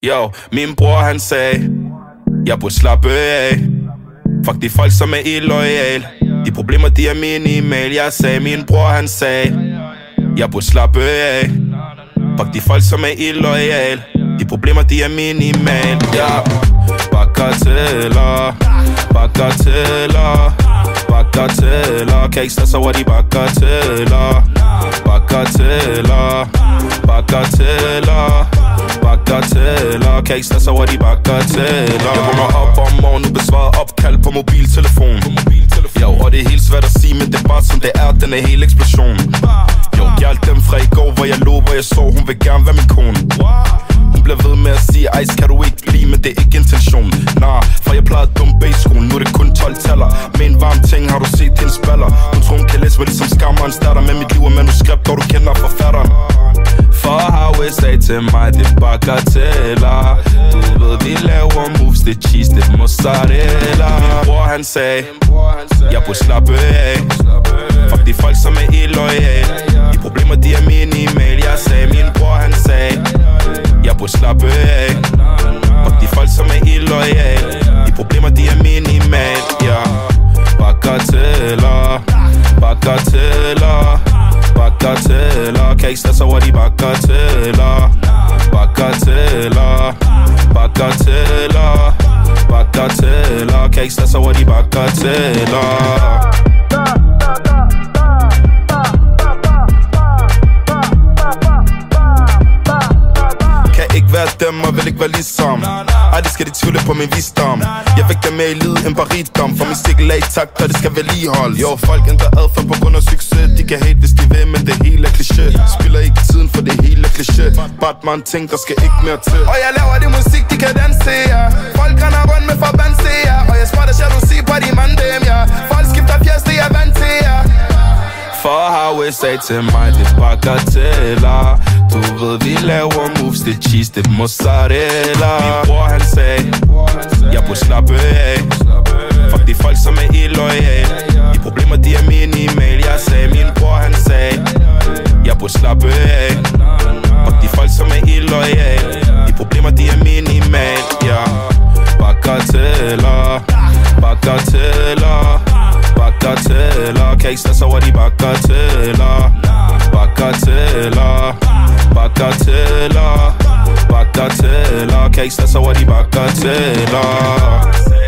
Jo, min bror han sagde, jeg burde slappe af. Fuck de folk som er illoyal. De problemer de er minimal. Jeg sagde, min bror han sagde, jeg burde slappe af. Fuck de folk som er illoyal. De problemer de er minimal. Ja, bagateller, bagateller, bagateller. Kan ikke stresse over de bagateller. Bagateller, bagateller, bagateller. Kan ikke stresse over de bagateller. Jeg vågner op om morgen, nu besvarer opkald på mobiltelefon. Jo, og det er helt svært at sige, men det er bare som det er, den er helt eksplosion. Jo, gjaldt dem fra i går, hvor jeg lå, hvor jeg så, hun vil gerne være min kone. Hun bliver ved med at sige, ej, kan du ikke blive, men det er ikke intention. Nah, for jeg plejede dumpe i skolen, nu er det kun 12-taller. Med en varm ting har du set hendes baller. Hun tror hun kan læse mig ligesom Skammerens datter. Med mit liv er manuskript, og du kender forfatteren. For Harvey sagde til mig, det er bagateller. Du ved, vi laver moves, det er cheese, det er mozzarella. Min bror han sagde, jeg burde slappe af. Fuck de folk som er illoyal. De problemer de er minimal. Jeg sagde, min bror han sagde, jeg burde slappe af. Fuck de folk som er illoyal. De problemer de er minimal. Ja, bagateller, bagateller, bagateller. Kan ikke stresse over de bagateller. Bagateller, bagateller, bagateller. Kan ikke stresse over de bagateller. Dem og vil ikke være ligesom. Ej, det skal de tvivle på min visdom. Jeg fik dem med i livet end bare rigdom. For min stikkel er i takt, og det skal vedligeholdes. Jo, folk ændrer adfærd på grund af succes. De kan hate, hvis de vil, men det hele er kliché. Spiller ikke tiden, for det hele er kliché. Batman ting, der skal ikke mere til. Og jeg laver det musik, de kan danse, ja. Folk render rundt med forbandse, ja. Og jeg spørger jalousi på de mandem, ja. Folk skifter fjers, det er vant til, ja. For Harvey sagde til mig, det er bagateller. Du ved, vi laver moves, det er cheese, det er mozzarella. Min bror han sagde, jeg burde slappe af. Fuck de folk som er illoyal. De problemer de er minimal. Jeg sagde, min bror han sagde, jeg burde slappe af. Fuck de folk som er illoyal. De problemer de er minimal. Ja, bagateller, bagateller, bagateller. Kan ikke stresse over de bagateller. Bagateller, bagateller, bagateller. Kan ikke stresse over de bagateller.